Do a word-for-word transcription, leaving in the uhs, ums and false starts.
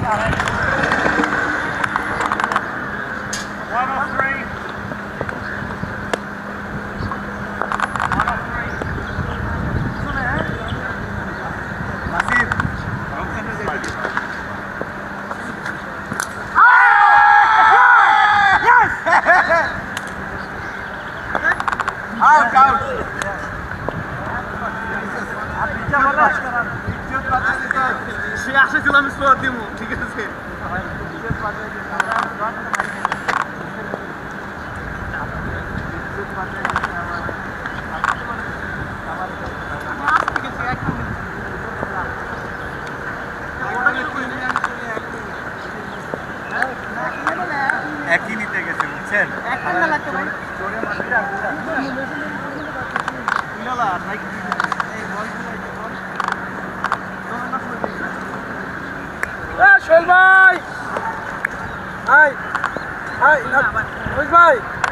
Out, out. সে আশা ছিল আমি score দিব, ঠিক আছে। একই নিতে গেছে বুঝছেন। সোহেল ভাই, ভাই, ভাই, ভাই।